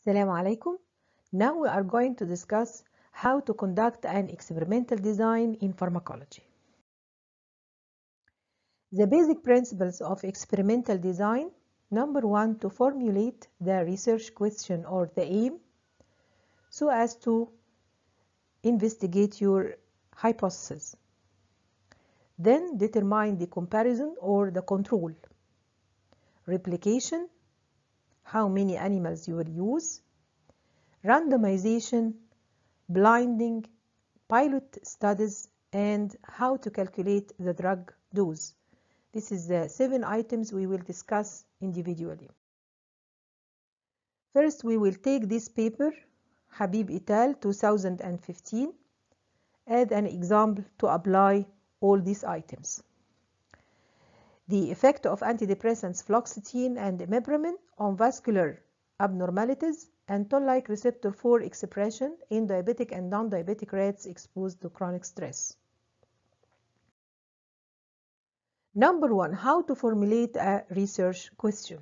Assalamu alaikum. Now we are going to discuss how to conduct an experimental design in pharmacology. The basic principles of experimental design: number one, to formulate the research question or the aim so as to investigate your hypothesis. Then determine the comparison or the control. Replication, how many animals you will use. Randomization, blinding, pilot studies, and how to calculate the drug dose. This is the 7 items we will discuss individually. First, we will take this paper, Habib et al. 2015, as an example to apply all these items. The effect of antidepressants fluoxetine and imipramine on vascular abnormalities and toll-like receptor 4 expression in diabetic and non-diabetic rats exposed to chronic stress. Number one, how to formulate a research question.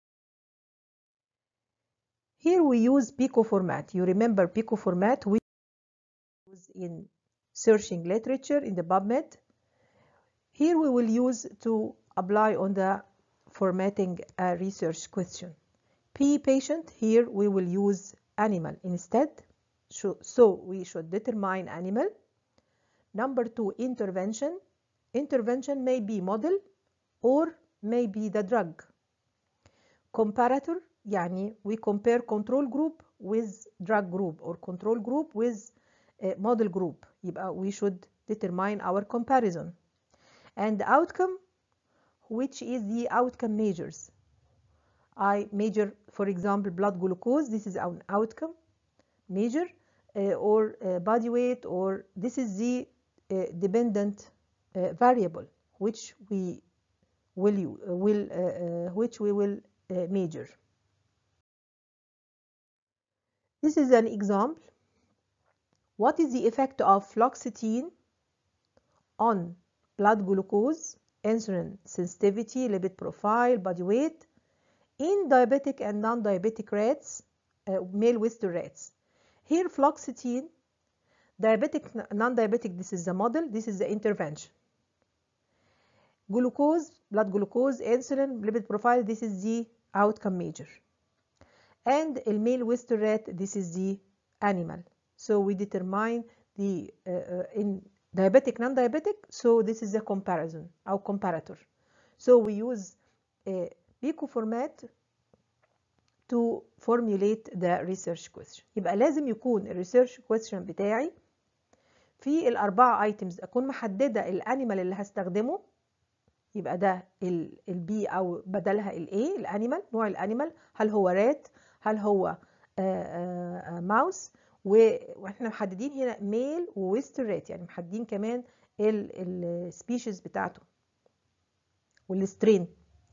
Here we use PICO format. You remember PICO format we use in searching literature in the PubMed. Here we will use to apply on the formatting a research question. P patient, here we will use animal instead. So we should determine animal. Number two, intervention. Intervention may be model or may be the drug. Comparator, يعني we compare control group with drug group or control group with model group. يبقى we should determine our comparison. And outcome, which is the outcome measures. I measure, for example, blood glucose. This is an outcome measure, or body weight, or this is the dependent variable which we will measure. This is an example. What is the effect of fluoxetine on blood glucose, insulin sensitivity, lipid profile, body weight in diabetic and non-diabetic rats, male Western rats? Here fluoxetine, diabetic, non-diabetic, this is the model, this is the intervention. Glucose, blood glucose, insulin, lipid profile, this is the outcome measure. And the male Western rat, this is the animal. So we determine the in diabetic, non-diabetic, so this is a comparison or comparator. So we use a PICO format to formulate the research question. يبقى لازم يكون الريسيرش question بتاعي في الأربعة ايتمز أكون محددة الانيمال اللي هستخدمه، يبقى ده البي أو بدلها الاي الانيمال، نوع الانيمال، هل هو رات، هل هو ماوس، واحنا محددين هنا ميل وويستر رات، يعني محددين كمان السبيشيز بتاعته والسترين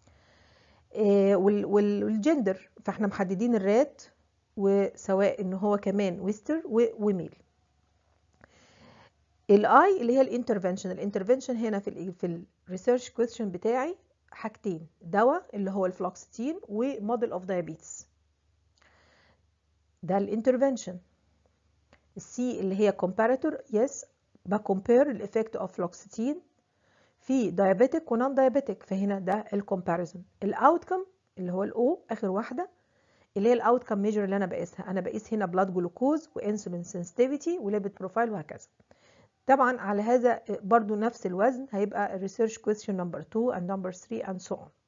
والجندر، فاحنا محددين الرات وسواء ان هو كمان ويستر وميل. الاي اللي هي الانترفنشن. الانترفنشن هنا في الريسيرش كويستشن بتاعي حاجتين، دواء اللي هو الفلوكسيتين وموديل اوف دايابيتس، ده الانترفنشن. السي اللي هي كومباراتور، يس بكمبير الافكت اوف فلوكسيتين في دايابيتك ونون دايابيتك، فهنا ده الكومباريزون. الاوتكم اللي هو الاو اخر واحده اللي هي الاوتكم ميجر اللي انا بقيسها، انا بقيس هنا بلاد جلوكوز وانسولين سنسيتيفيتي وليبيد بروفايل وهكذا. طبعا على هذا برضو نفس الوزن هيبقى الريسيرش كويستشن نمبر 2 and number 3 and so on.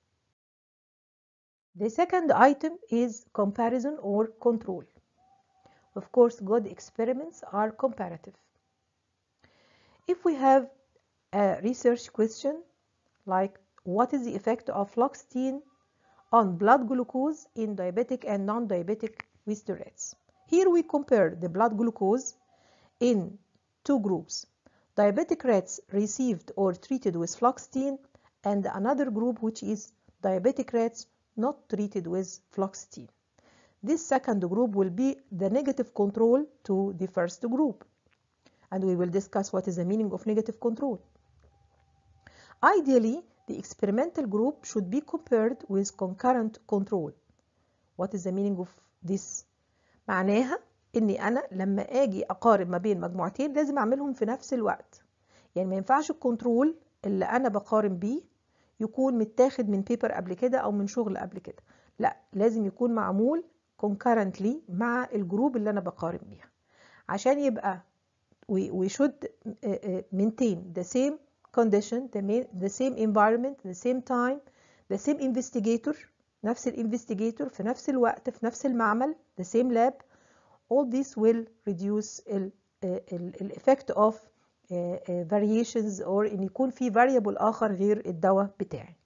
The second item is comparison or control. Of course, good experiments are comparative. If we have a research question like what is the effect of fluoxetine on blood glucose in diabetic and non-diabetic Western rats. Here we compare the blood glucose in two groups. Diabetic rats received or treated with fluoxetine and another group which is diabetic rats not treated with fluoxetine. This second group will be the negative control to the first group. And we will discuss what is the meaning of negative control. Ideally, the experimental group should be compared with concurrent control. What is the meaning of this. معناها اني انا لما اجي اقارن ما بين مجموعتين لازم اعملهم في نفس الوقت. يعني ما ينفعش الكنترول اللي انا بقارن بيه يكون متاخد من بيبر قبل كده او من شغل قبل كده، لا، لازم يكون معمول concurrently مع الجروب اللي انا بقارن بيها، عشان يبقى we should maintain the same condition, the same environment, the same time, the same investigator، نفس الانفستيجيتور في نفس الوقت في نفس المعمل، the same lab. All this will reduce the effect of variations or ان يكون في variable اخر غير الدواء بتاعي.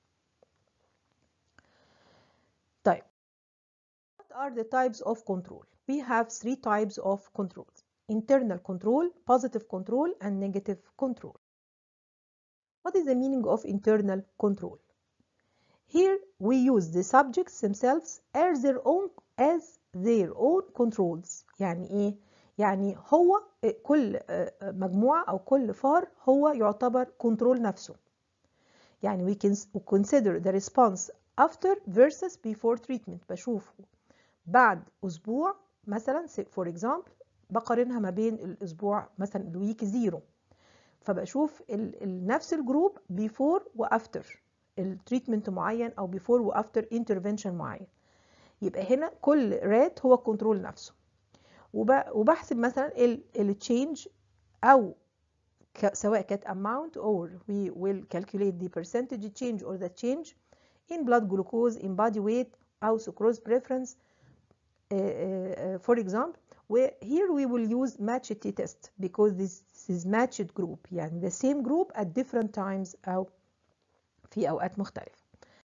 طيب what are the types of control? We have 3 types of controls: internal control, positive control, and negative control. What is the meaning of internal control? Here we use the subjects themselves as their own controls. يعني ايه؟ يعني هو كل مجموعة او كل فار هو يعتبر كنترول نفسه. يعني we can consider the response after versus before treatment. بشوفه بعد اسبوع مثلا for example، بقارنها ما بين الاسبوع مثلا الويك 0، فبشوف نفس الجروب before وافتر التريتمنت معين او before وافتر intervention معين. يبقى هنا كل رات هو الكنترول نفسه، وبحسب مثلا التشينج او سواء كانت amount or we will calculate the percentage change or the change in blood glucose, in body weight أو sucrose preference. For example, here we will use matched t-test because this is matched group، يعني the same group at different times أو في أوقات مختلفة.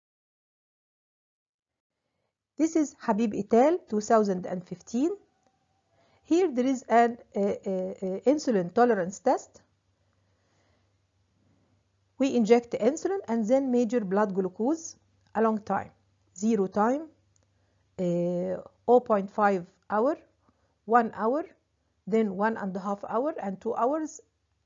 This is Habib et al. 2015. Here there is an insulin tolerance test. We inject insulin and then measure blood glucose a long time: 0 time, 0.5 hour, 1 hour, then 1.5 hour and 2 hours.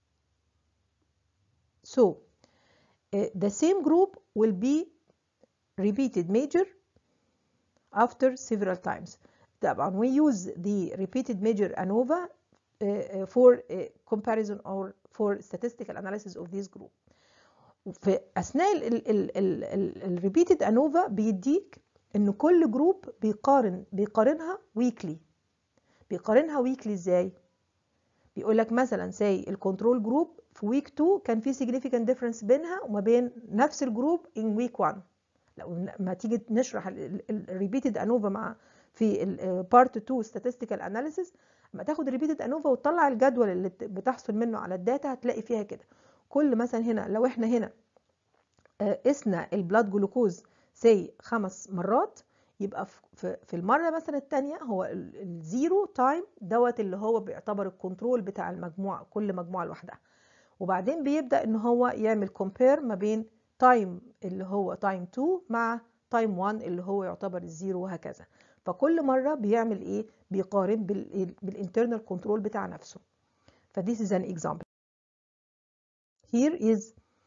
So the same group will be repeated measure after several times. طبعا we use the repeated measure ANOVA for comparison or for statistical analysis of this group. في اثناء الريبيتد انوفا بيديك ان كل جروب بيقارنها ويكلي. بيقارنها ويكلي ازاي؟ بيقول لك مثلا ساي الكنترول جروب في ويك 2 كان في significant difference بينها وما بين نفس الجروب in week 1. لو ما تيجي نشرح الريبيتد انوفا مع في بارت 2 statistical analysis، لما تاخد الريبيتد انوفا وتطلع الجدول اللي بتحصل منه على الداتا هتلاقي فيها كده. كل مثلا هنا لو احنا هنا قسنا البلاد جلوكوز سي 5 مرات، يبقى في المره مثلا الثانيه هو الزيرو تايم دوت اللي هو بيعتبر الكنترول بتاع المجموعه، كل مجموعه لوحدها. وبعدين بيبدا ان هو يعمل كومبير ما بين تايم اللي هو تايم 2 مع تايم 1 اللي هو يعتبر الزيرو، وهكذا. فكل مره بيعمل ايه؟ بيقارن بالانترنال كنترول بتاع نفسه. فديس از ان اكزامبل. here is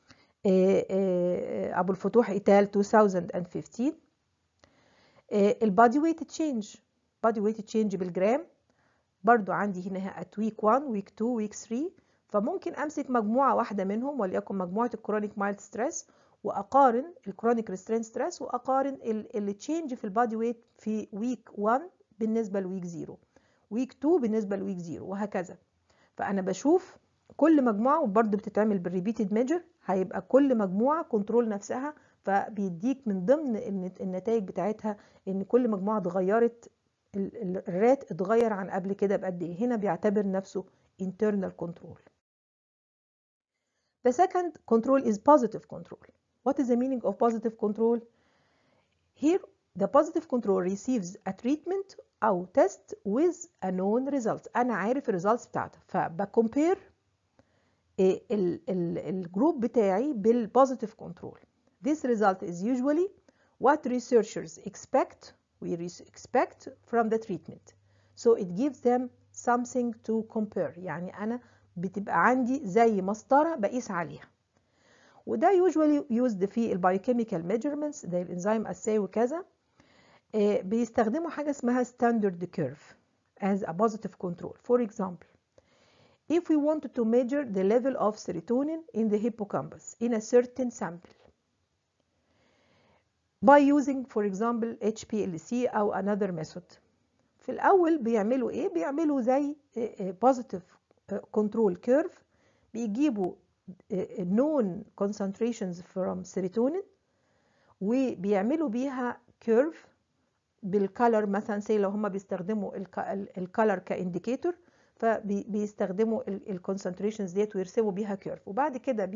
أبو الفتوح إيتال 2015. البادي ويت تشينج، بادي ويت تشينج بالجرام. برضو عندي هنا at week 1 week 2 week 3، فممكن أمسك مجموعة واحدة منهم وليكن مجموعة الكرونيك مايلد ستريس وأقارن الكرونيك ريسترين ستريس وأقارن التشينج في البادي ويت في week 1 بالنسبة لويك 0، week 2 بالنسبة لويك 0، وهكذا. فأنا بشوف كل مجموعة، وبرضه بتتعمل بالريبيتد ميجر، هيبقى كل مجموعة كنترول نفسها، فبيديك من ضمن النتائج بتاعتها ان كل مجموعة اتغيرت، الرات اتغير عن قبل كده بقد ايه. هنا بيعتبر نفسه internal control. The second control is positive control. What is the meaning of positive control? Here the positive control receives a treatment أو test with a known result. أنا عارف الريزلتس بتاعتها، فبكمبير الجروب بتاعي بالبوزيتيف كنترول. This result is usually what researchers expect from the treatment. So it gives them something to compare. يعني أنا بتبقى عندي زي مسطرة بقيس عليها. وده usually used في البايوكيميكال measurements زي الانزيم assay وكذا. بيستخدموا حاجة اسمها standard curve as a positive control. For example, if we wanted to measure the level of serotonin in the hippocampus in a certain sample by using, for example, HPLC أو another method. في الأول بيعملوا إيه؟ بيعملوا زي positive control curve، بيجيبوا known concentrations from serotonin وبيعملوا بيها curve بالكالر مثلا، زي لو هم بيستخدموا الكالر كانديكيتور، فبيستخدموا الكونسنتريشنز ديت ويرسموا بيها كيرف، وبعد كده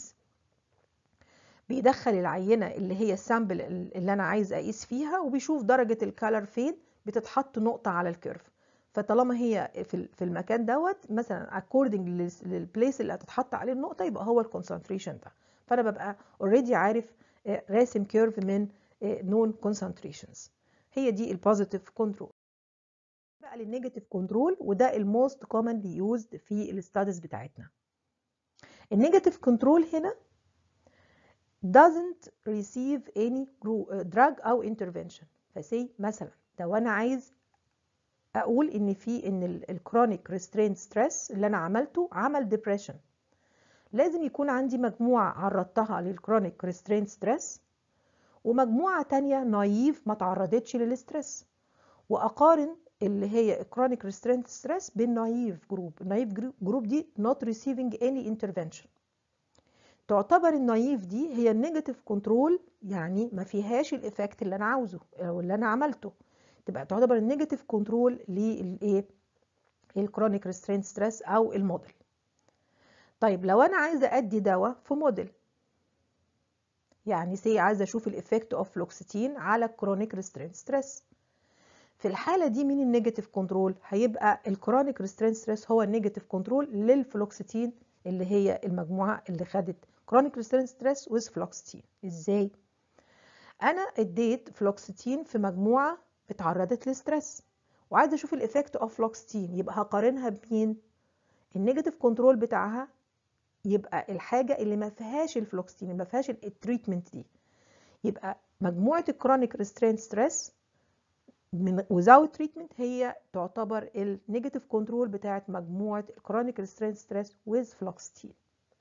بيدخل العينه اللي هي السامبل اللي انا عايز اقيس فيها، وبيشوف درجه الكالر فين، بتتحط نقطه على الكيرف. فطالما هي في المكان دوت مثلا according للبليس اللي هتتحط عليه النقطه، يبقى هو الكونسنتريشن ده. فانا ببقى اوريدي عارف راسم كيرف من نون كونسنتريشنز. هي دي البوزيتيف كنترول. بقى للنيجاتيف كنترول، وده الموست كومنلي يوزد في الستاديز بتاعتنا. النيجاتيف كنترول هنا doesn't receive any drug او intervention. فسي مثلا لو انا عايز اقول ان الكرونيك ريسترينت ستريس اللي انا عملته عمل ديبريشن، لازم يكون عندي مجموعه عرضتها للكرونيك ريسترينت ستريس ومجموعه تانية نايف ما تعرضتش للستريس، واقارن اللي هي chronic restraint stress بالنايف جروب. النايف جروب دي not receiving any intervention. تعتبر النايف دي هي النيجاتيف كنترول، يعني ما فيهاش الافكت اللي انا عاوزه او اللي انا عملته، تبقى تعتبر النيجاتيف كنترول للايه؟ الكرونيك ريسترينت ستريس او الموديل. طيب لو انا عايزه ادي دواء في موديل، يعني سي عايزه اشوف الافكت اوف فلوكسيتين على الكرونيك ريسترينت ستريس، في الحالة دي مين النيجاتيف كنترول؟ هيبقى الكرونيك ريسترينت ستريس هو النيجاتيف كنترول للفلوكسيتين اللي هي المجموعة اللي خدت كرونيك ريسترينت ستريس ويز فلوكسيتين. ازاي؟ انا اديت فلوكسيتين في مجموعة اتعرضت لستريس وعايزة اشوف الايفكت اوف فلوكسيتين، يبقى هقارنها بمين؟ النيجاتيف كنترول بتاعها يبقى الحاجة اللي ما فيهاش الفلوكسيتين، اللي ما فيهاش التريتمنت دي، يبقى مجموعة الكرونيك ريسترينت ستريس من without treatment هي تعتبر النيجاتيف كنترول بتاعت مجموعة الكرونيك ريسترينت ستريس with fluoxetine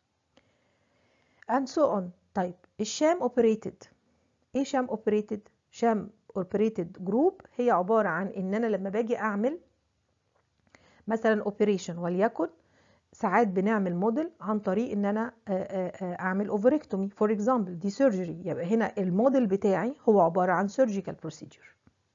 and so on. طيب الشام اوبريتد، ايه شام اوبريتد؟ شام اوبريتد جروب هي عبارة عن ان انا لما باجي اعمل مثلا اوبريشن، وليكن ساعات بنعمل موديل عن طريق ان انا اعمل اوفريكتومي فور اكزامبل، دي سيرجري، يبقى هنا الموديل بتاعي هو عبارة عن سيرجيكال بروسيجر.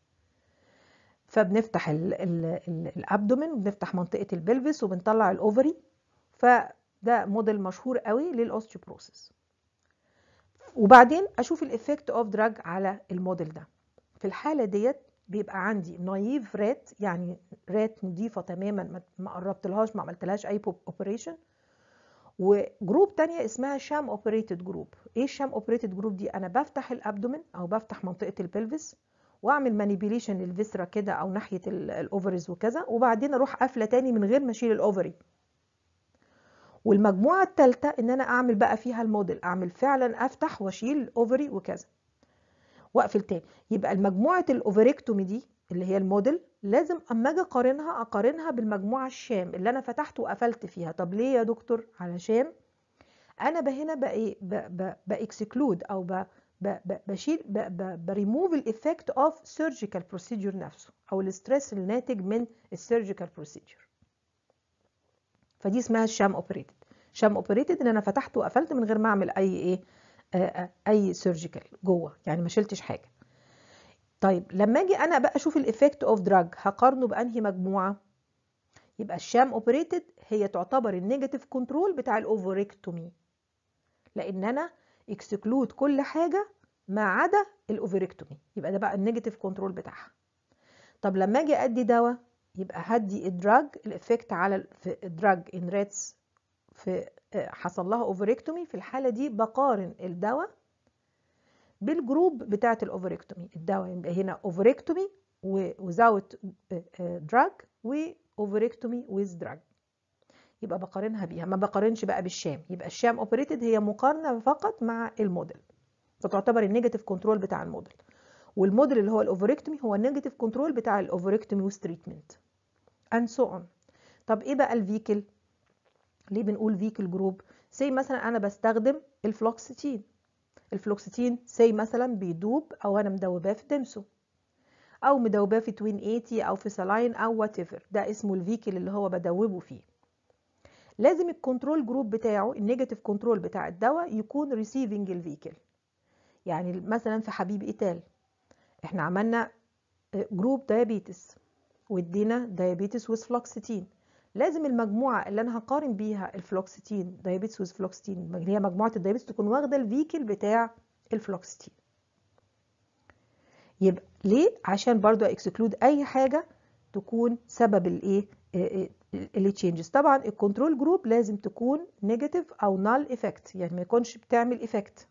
فبنفتح الابدومين وبنفتح منطقه البلفس وبنطلع الاوفري، فده موديل مشهور قوي للاوستيوبروسيس. وبعدين اشوف الايفكت اوف دراج على الموديل ده. في الحاله ديت بيبقى عندي نايف رات، يعني رات نظيفه تماما ما قربتلهاش ما عملتلهاش اي اوبريشن، وجروب تانية اسمها شام اوبريتد جروب. ايه الشام اوبريتد جروب دي؟ انا بفتح الابدومين او بفتح منطقه البلفس واعمل مانيبيليشن للفيسرا كده او ناحيه الاوفريز وكذا، وبعدين اروح قافله تاني من غير ما اشيل الاوفري. والمجموعه الثالثه ان انا اعمل بقى فيها الموديل، اعمل فعلا افتح واشيل الاوفري وكذا واقفل تاني. يبقى المجموعه الاوفريكتومي دي اللي هي الموديل لازم اما اجي اقارنها بالمجموعه الشام اللي انا فتحت وقفلت فيها. طب ليه يا دكتور؟ علشان انا هنا باكسكلود او بشيل بريموف الايفكت اوف سيرجيكال بروسيجر نفسه او الاسترس الناتج من السيرجيكال بروسيجر. فدي اسمها الشام اوبريتد. شام اوبريتد ان انا فتحت وقفلت من غير ما اعمل اي سيرجيكال جوه، يعني ما شلتش حاجه. طيب لما اجي انا بقى اشوف الايفكت اوف دراج هقارنه بانهي مجموعه؟ يبقى الشام اوبريتد هي تعتبر النيجاتيف كنترول بتاع الاوفريكتومي، لان انا اكسكلود كل حاجه ما عدا الاوفريكتومي، يبقى ده بقى النيجاتيف كنترول بتاعها. طب لما اجي ادي دواء يبقى هدي الدراج الافكت على الدراج ان راتس في حصل لها اوفريكتومي، في الحاله دي بقارن الدواء بالجروب بتاعه الاوفريكتومي. الدواء يبقى هنا اوفريكتومي وزاوت دراج واوفريكتومي ويز دراج، يبقى بقارنها بيها، ما بقارنش بقى بالشام. يبقى الشام اوبريتد هي مقارنه فقط مع الموديل، فتعتبر النيجاتيف كنترول بتاع الموديل. والموديل اللي هو الاوفريكتومي هو النيجاتيف كنترول بتاع الاوفريكتومي والتريتمنت and so on. طب ايه بقى الفيكل؟ ليه بنقول فيكل جروب؟ سي مثلا انا بستخدم الفلوكسيتين، الفلوكسيتين سي مثلا بيدوب او انا مدوباه في دمسو او مدوباه في توين 80 او في سلاين او وات ايفر، ده اسمه الفيكل اللي هو بدوبه فيه. لازم الكنترول جروب بتاعه النيجاتيف كنترول بتاع الدواء يكون ريسيفنج الفيكل. يعني مثلا في حبيب ايتال احنا عملنا جروب دايابيتس وادينا دايابيتس ويز فلوكسيتين، لازم المجموعه اللي انا هقارن بيها الفلوكسيتين دايابيتس ويز فلوكسيتين اللي هي مجموعه الدايابيتس تكون واخده الفيكل بتاع الفلوكسيتين. يبقى ليه؟ عشان برضو اكسكلود اي حاجه تكون سبب الايه اللي تشينجز. طبعا الكنترول جروب لازم تكون نيجاتيف او نال افكت، يعني ما يكونش بتعمل افكت،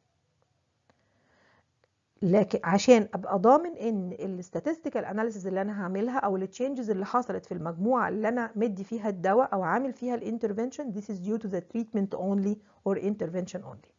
لكن عشان ابقى ضامن ان الستاتستيكال اناليسيز اللي انا هعملها او التشينجز اللي حصلت في المجموعه اللي انا مدي فيها الدواء او عامل فيها الانترفنشن this is due to the treatment only or intervention only.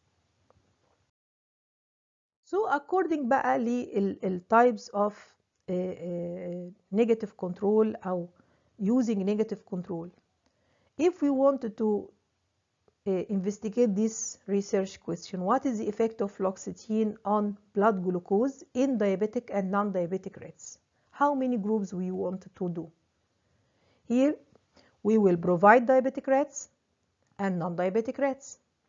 So according بقى للtypes of negative control أو using negative control, if we wanted to investigate this research question, what is the effect of fluoxetine on blood glucose in diabetic and non-diabetic rats? How many groups we want to do? Here we will provide diabetic rats and non-diabetic rats.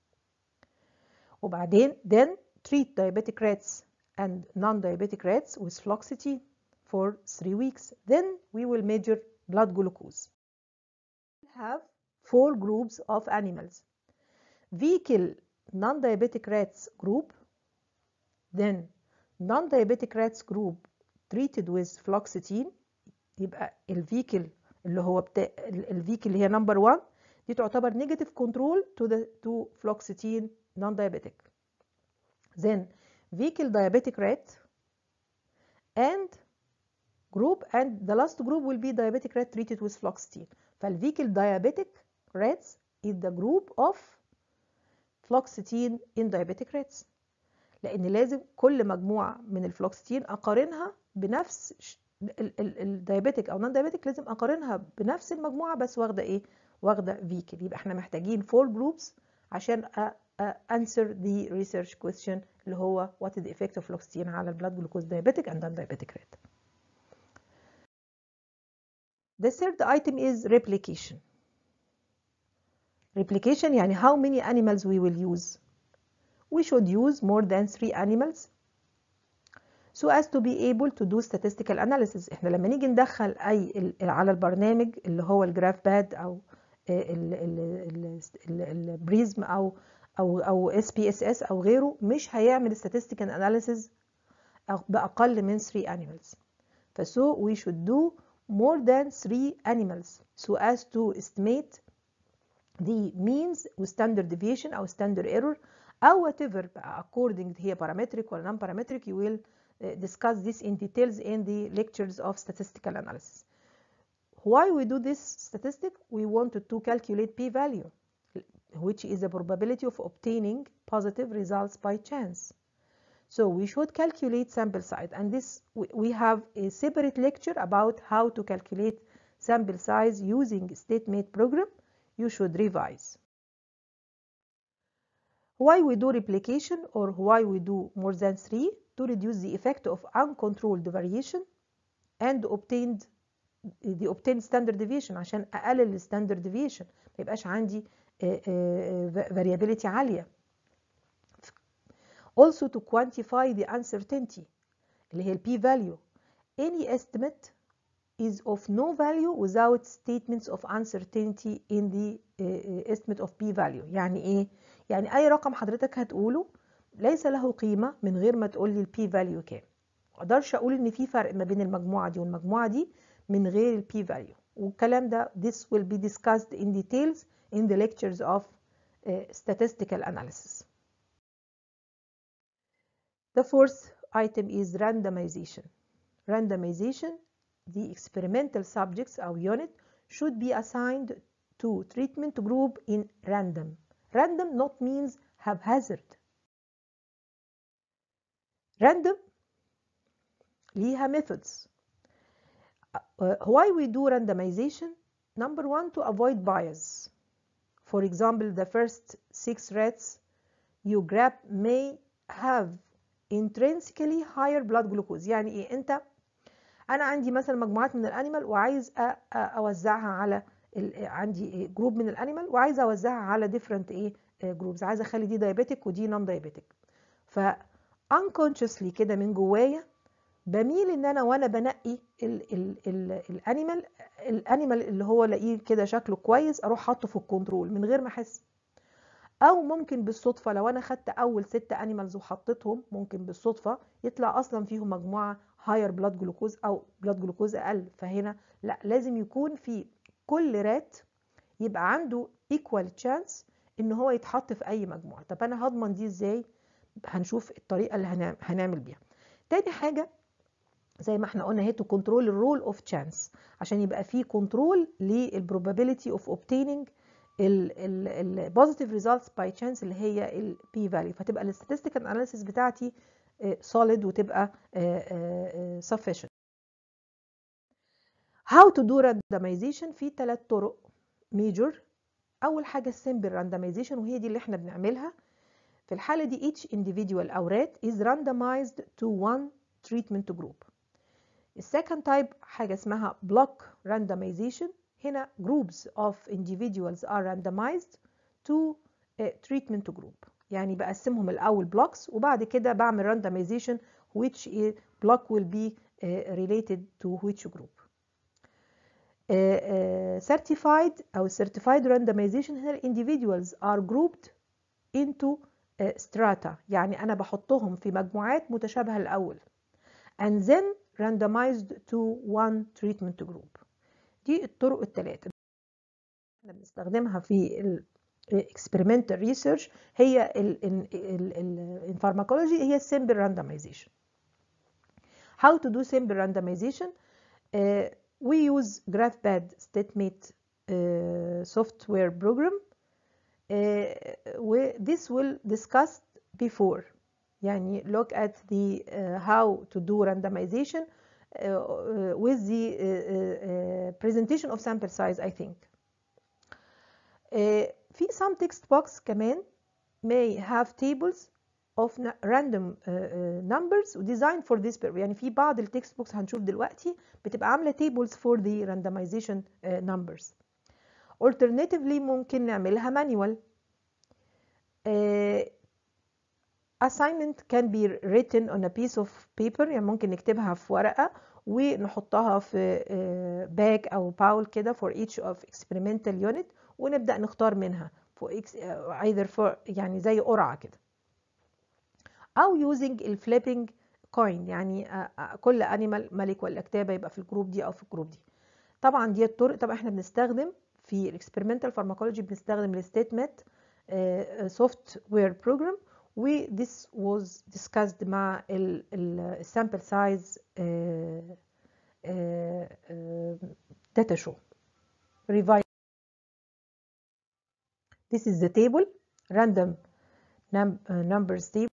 وبعدين then treat diabetic rats and non-diabetic rats with fluoxetine for 3 weeks. Then we will measure blood glucose. We have 4 groups of animals. Vehicle non-diabetic rats group, then non-diabetic rats group treated with fluoxetine. يبقى الفيكل اللي هو بتاع الفيكل اللي هي نمبر 1 دي تعتبر negative control to fluoxetine non-diabetic. Then vehicle diabetic rat and the last group will be diabetic rat treated with fluoxetine. فالvehicle diabetic rats is the group of fluoxetine in diabetic rats، لأن لازم كل مجموعة من الفلوكسيتين أقارنها بنفس الدايابيتك أو نون دايابيتك، لازم أقارنها بنفس المجموعة بس واخدة إيه؟ واخدة vehicle. يبقى إحنا محتاجين 4 groups عشان answer the research question اللي هو what is the effect of fluoxetine على البلاد جلوكوز diabetic and non-diabetic rat. The third item is replication. Replication يعني how many animals we will use. We should use more than 3 animals so as to be able to do statistical analysis. احنا لما نيجي ندخل اي على البرنامج اللي هو الجراف باد او البريزم او SPSS او غيره، مش هيعمل statistical analysis باقل من 3 animals. فسو we should do more than 3 animals so as to estimate the means و standard deviation او standard error او whatever according هي parametric or non-parametric. You will discuss this in details in the lectures of statistical analysis. Why we do this statistic? We wanted to calculate p-value, which is the probability of obtaining positive results by chance. So we should calculate sample size, and this we have a separate lecture about how to calculate sample size using StateMate program. You should revise. Why we do replication or why we do more than 3? To reduce the effect of uncontrolled variation and the obtained standard deviation، عشان اقلل standard deviation ما يبقاش عندي variability عالية. Also to quantify the uncertainty اللي هي ال p-value. Any estimate is of no value without statements of uncertainty in the estimate of p-value. يعني ايه؟ يعني اي رقم حضرتك هتقوله ليس له قيمة من غير ما تقول لي ال p-value كام. ما اقدرش اقول ان في فرق ما بين المجموعة دي والمجموعة دي من غير ال p-value. والكلام ده this will be discussed in details in the lectures of statistical analysis. The fourth item is randomization. Randomization, the experimental subjects or unit should be assigned to treatment group in random. Random not means haphazard. Random ليها methods. Why we do randomization? Number one, to avoid bias. For example, the first 6 rats you grab may have intrinsically higher blood glucose. يعني ايه؟ انا عندي مثلا مجموعات من الانيمال وعايز اوزعها على عندي جروب من الانيمال وعايز اوزعها على different جروبز، عايزه اخلي دي دايابيتك ودي نون دايابيتك. ف unconsciously كده من جوايا بميل ان انا وانا بنقي الانيمال اللي هو الاقيه كده شكله كويس اروح حاطه في الكنترول من غير ما احس. او ممكن بالصدفه لو انا خدت اول 6 انيمالز وحطيتهم ممكن بالصدفه يطلع اصلا فيهم مجموعه هاير بلاد جلوكوز او بلاد جلوكوز اقل. فهنا لا، لازم يكون في كل رات يبقى عنده ايكوال تشانس ان هو يتحط في اي مجموعه. طب انا هضمن دي ازاي؟ هنشوف الطريقه اللي هنعمل بيها. تاني حاجه زي ما احنا قلنا هي تو كنترول الرول اوف تشانس، عشان يبقى في كنترول للبروبابيلتي اوف اوبتيننج البوزيتيف ريزلتس باي تشانس اللي هي البي فاليو، فتبقى الستاتستيكال اناليسيس بتاعتي solid وتبقى sufficient. How to do randomization؟ في 3 طرق major. اول حاجه السمبل randomization وهي دي اللي احنا بنعملها. في الحاله دي each individual او rat is randomized to one treatment group. السكند تايب حاجه اسمها block randomization. هنا groups of individuals are randomized to a treatment group، يعني بقسمهم الاول blocks وبعد كده بعمل randomization which block will be related to which group. certified أو certified randomization هنا individuals are grouped into strata، يعني أنا بحطهم في مجموعات متشابهة الأول and then randomized to one treatment group. دي الطرق الثلاثة احنا بنستخدمها في experimental research. هي الفارماكولوجي هي simple randomization. How to do simple randomization؟ we use GraphPad StatMate software program. this will discuss before. يعني look at the how to do randomization with the presentation of sample size I think. في some text box كمان may have tables of random numbers designed for this purpose. يعني في بعض التكست بوكس هنشوف دلوقتي بتبقى عامله tables for the randomization numbers. Alternatively ممكن نعملها manual. Assignment can be written on a piece of paper، يعني ممكن نكتبها في ورقة ونحطها في bag أو باول كده for each of experimental unit ونبدأ نختار منها for either for يعني زي قرعة كده. أو using الفليبنج كوين، يعني كل أنيمال ملك ولا كتابة يبقى في الجروب دي أو في الجروب دي. طبعا دي الطرق. طبعا احنا بنستخدم في الاكسبيرمنتال فارماكولوجي بنستخدم الستيتمنت سوفت وير بروجرام و this was discussed مع السامبل سايز data show. Revise. This is the table, random numbers table.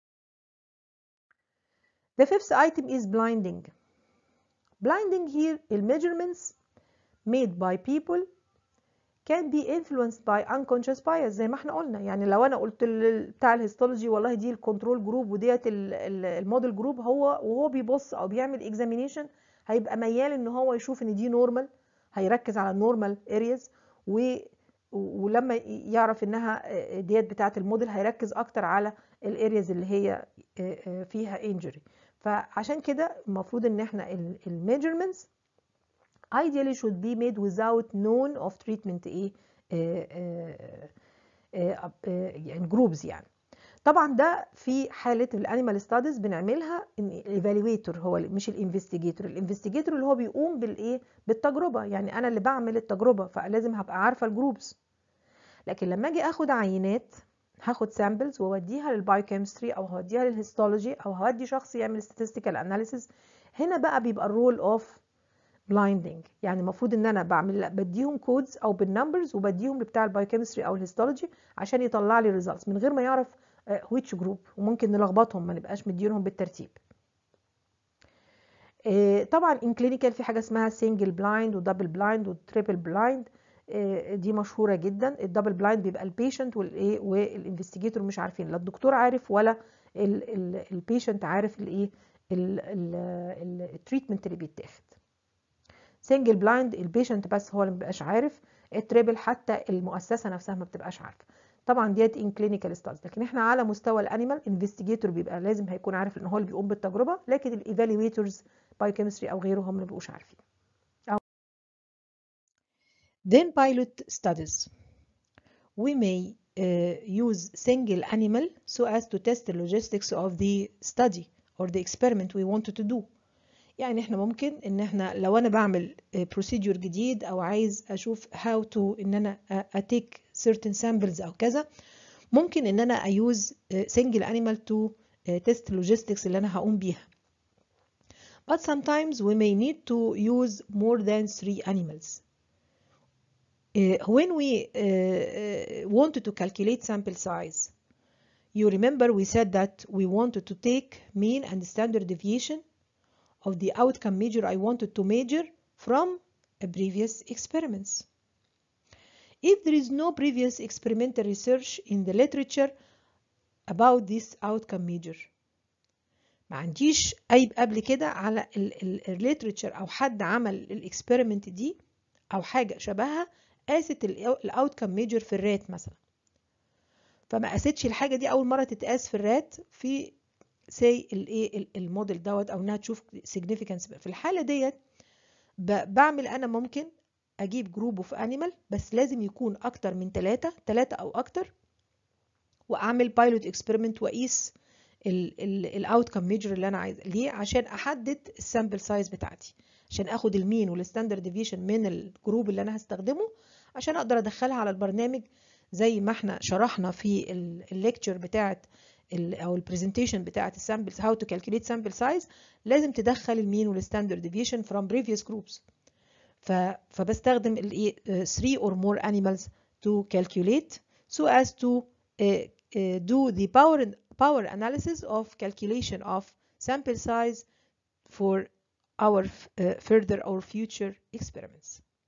The fifth item is blinding. Blinding here measurements made by people can be influenced by unconscious bias زي ما احنا قلنا. يعني لو انا قلت بتاع الهيستولوجي والله دي الكنترول جروب وديت الموديل جروب، هو وهو بيبص او بيعمل اكزامينيشن هيبقى ميال ان هو يشوف ان دي نورمال، هيركز على النورمال ارياز، ولما يعرف انها ديت بتاعه الموديل هيركز اكتر على الارياز اللي هي فيها انجري. فعشان كده المفروض ان احنا الميجرمنتس ideally should be made without known of treatment يعني جروبز. يعني طبعا ده في حاله الانيمال ستاديز بنعملها ان الايفالويتور هو مش الانفستيجيتور. الانفستيجيتور اللي هو بيقوم بالتجربه، يعني انا اللي بعمل التجربه فلازم هبقى عارفه الجروبز. لكن لما اجي اخد عينات هاخد سامبلز واوديها للبايوكيمستري او هوديها للهيستولوجي او هودي شخص يعمل statistical analysis، هنا بقى بيبقى الرول اوف blinding. يعني المفروض ان انا بديهم كودز او بالنمبرز وبديهم بتاع البايوكيمستري او الهيستولوجي عشان يطلع لي ريزلتس من غير ما يعرف which جروب، وممكن نلخبطهم ما نبقاش مدينهم بالترتيب. طبعا in clinical في حاجة اسمها single blind ودبل blind وتريبل blind، دي مشهورة جدا. الدبل بلايند بيبقى البيشنت والايه والانفستيجيتور مش عارفين، لا الدكتور عارف ولا البيشنت عارف الايه التريتمنت اللي بيتاخد. سنجل بلايند البيشنت بس هو اللي مبيبقاش عارف، التريبل حتى المؤسسة نفسها ما بتبقاش عارفة. طبعا ديت ان كلينيكال ستادز، لكن احنا على مستوى الانيمال انفستيجيتور بيبقى لازم هيكون عارف ان هو اللي بيقوم بالتجربة، لكن الايفالويتورز بايوكيمستري او غيره هم ما بيبقوش عارفين. Then pilot studies. We may use single animal so as to test the logistics of the study or the experiment we wanted to do. يعني احنا ممكن ان احنا لو انا بعمل procedure جديد او عايز اشوف how to ان انا take certain samples او كذا، ممكن ان انا use single animal to test logistics اللي انا هقوم بيها. But sometimes we may need to use more than 3 animals. When we wanted to calculate sample size, you remember we said that we wanted to take mean and standard deviation of the outcome measure I wanted to measure from previous experiments. If there is no previous experimental research in the literature about this outcome measure، ما عنديش أي قبل كده على الليتريتشر أو حد عمل الإكسبيرمنت دي أو حاجة شبهها قاست الاوتكم ميجر في الرات مثلا، فما قاستش الحاجه دي اول مره تتقاس في الرات في سي الايه الموديل دوت او انها تشوف سيجنيفيكانس. في الحاله ديت بعمل انا ممكن اجيب جروب اوف انيمال بس لازم يكون اكتر من 3 او اكتر، واعمل بايلوت اكسبيرمنت واقيس الاوتكم ميجر اللي انا عايزه. ليه؟ عشان احدد السامبل سايز بتاعتي، عشان اخد المين والستاندرد ديفيشن من الجروب اللي انا هستخدمه عشان اقدر ادخلها على البرنامج زي ما احنا شرحنا في الليكتشر بتاعت او البرزنتيشن بتاعت السامبلز هاو تو كالكوليت سامبل سايز. لازم تدخل المين والستاندرد ديفيشن from previous groups. فبستخدم الايه 3 or more animals to calculate so as to do the power analysis of calculation of sample size for our further or future experiments.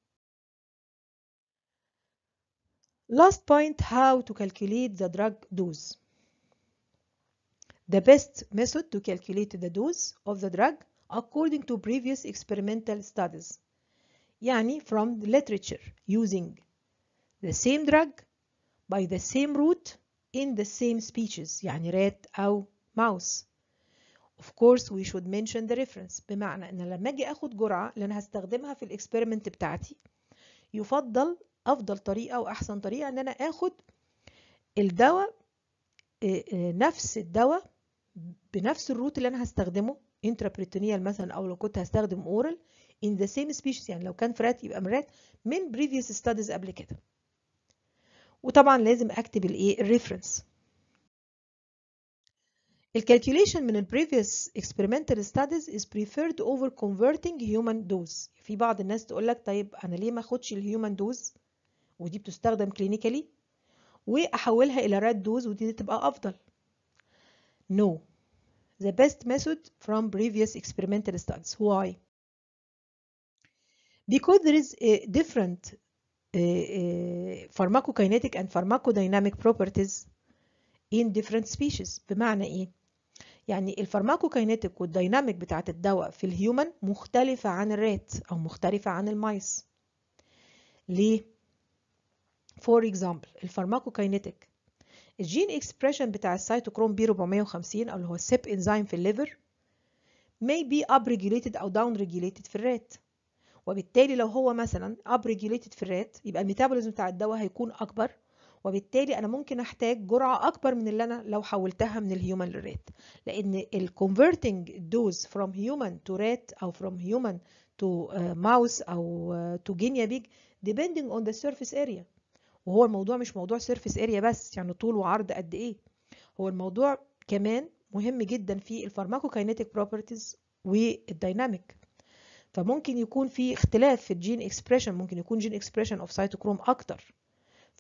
Last point, how to calculate the drug dose. The best method to calculate the dose of the drug according to previous experimental studies. يعني from the literature using the same drug by the same route in the same species، يعني rat أو mouse. Of course we should mention the reference، بمعنى ان لما اجي اخد جرعة اللي انا هستخدمها في الاكسبيرمنت بتاعتي، يفضل افضل طريقة واحسن طريقة ان انا اخد الدواء نفس الدواء بنفس الروت اللي انا هستخدمه انترابريتونيال مثلا، او لو كنت هستخدم اورال in the same species، يعني لو كان فرات يبقى مرات من previous studies قبل كده. وطبعا لازم اكتب الايه الريفرنس. الكالكوليشن من previous experimental studies is preferred over converting human dose. في بعض الناس تقول لك طيب انا ليه ما اخدش الهيومن دوز ودي بتستخدم كلينيكالي واحولها الى رات دوز ودي تبقى افضل. No, the best method from previous experimental studies. Why? Because there is a different pharmacokinetic and pharmacodynamic properties in different species. بمعنى ايه؟ يعني الفارماكوكاينيتيك والديناميك بتاعت الدواء في الهيومن مختلفة عن الرات او مختلفة عن المايس. ليه؟ فور اكزامبل الفارماكوكاينيتيك، الجين اكسبريشن بتاع السيتوكروم بي 450 او اللي هو السيب انزيم في الليفر may be upregulated او downregulated في الرات، وبالتالي لو هو مثلا upregulated في الرات يبقى الميتابوليزم بتاع الدواء هيكون اكبر، وبالتالي انا ممكن احتاج جرعه اكبر من اللي انا لو حولتها من الهيومن للرات، لان الكونفرتنج دوز from human to rat او from human to mouse او to guinea pig depending on the surface area. وهو الموضوع مش موضوع surface area بس، يعني طول وعرض قد ايه، هو الموضوع كمان مهم جدا في الفارماكوكاينيتيك بروبرتيز والديناميك. فممكن يكون في اختلاف في الجين اكسبريشن، ممكن يكون جين اكسبريشن اوف سيتوكروم اكتر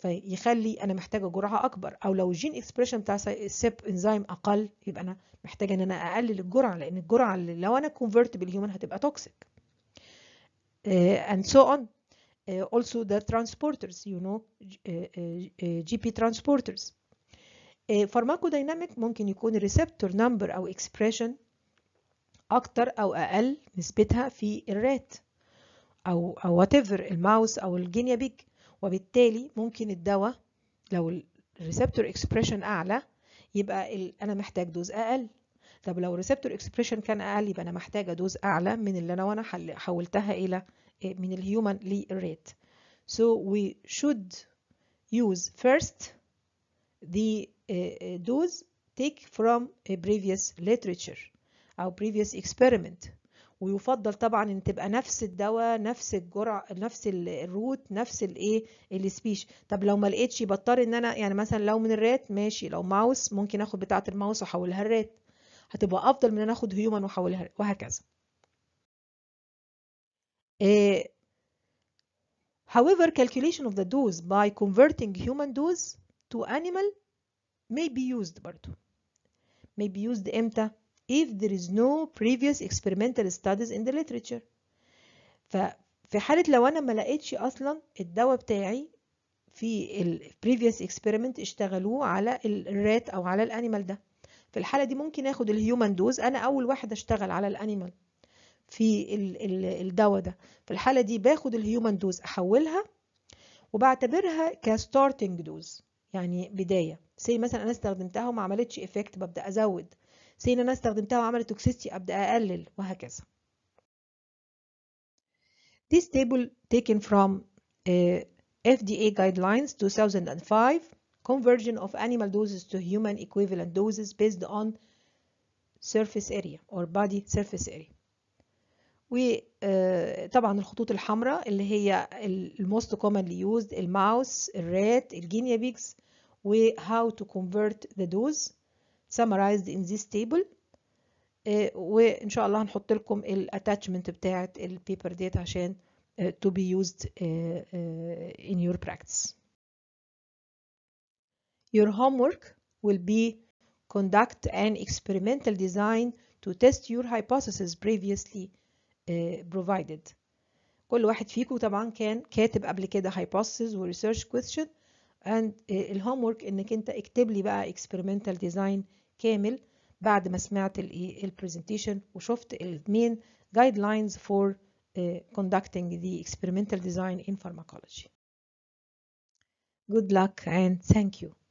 فيخلي انا محتاجه جرعه اكبر، او لو الجين اكسبريشن بتاع السيب انزيم اقل يبقى انا محتاجه ان انا اقلل الجرعه، لان الجرعه اللي لو انا كونفرت بالهيومن هتبقى توكسيك. and so on. Also the transporters, you know, GP transporters. pharmacodynamic ممكن يكون receptor number او expression اكتر او اقل نسبتها في الرات او whatever الماوس او الجينيا بيج، وبالتالي ممكن الدواء لو الريسبتور اكسبريشن اعلى يبقى انا محتاج دوز اقل. طب لو الريسبتور اكسبريشن كان اقل يبقى انا محتاجه دوز اعلى من اللي وانا حولتها الى من الهيومن للريت. So we should use first the dose take from a previous literature أو previous experiment، ويفضل طبعا ان تبقى نفس الدواء نفس الجرعه نفس الروت نفس الايه السبيش. طب لو ما لقيتش بضطر ان انا يعني مثلا لو من الرات ماشي، لو ماوس ممكن اخد بتاعه الماوس واحولها الرات، هتبقى افضل من ان انا اخد هيومن واحولها وهكذا. However, calculation of the dose by converting human dose to animal may be used برضو. may be used امتى؟ if there is no previous experimental studies in the literature. ففي حالة لو انا ما لقيتش اصلا الدواء بتاعي في ال previous experiment اشتغلوه على الرات او على الانيمال ده، في الحالة دي ممكن اخد الهيومن دوز، انا اول واحد اشتغل على الانيمال في الدواء ده، في الحالة دي باخد الهيومن دوز احولها وبعتبرها كستارتنج دوز، يعني بداية. سي مثلا انا استخدمتها وما عملتش افكت ببدأ ازود، سي ان انا استخدمتها وعملت توكسيستي ابدأ اقلل وهكذا. This table taken from FDA guidelines 2005 conversion of animal doses to human equivalent doses based on surface area or body surface area. وطبعا الخطوط الحمراء اللي هي الموست commonly used الماوس الرات الجينيا بيجز، و how to convert the dose summarized in this table. وإن شاء الله هنحط لكم الاتاتشمنت بتاعت البيبر ديت عشان to be used in your practice. Your homework will be conduct an experimental design to test your hypothesis previously provided. كل واحد فيكم طبعا كان كاتب قبل كده hypothesis و research question and الهومورك انك انت اكتب لي بقى experimental design كامل بعد ما سمعت البرزنتيشن وشفت المين guidelines for conducting the experimental design in pharmacology. Good luck and thank you.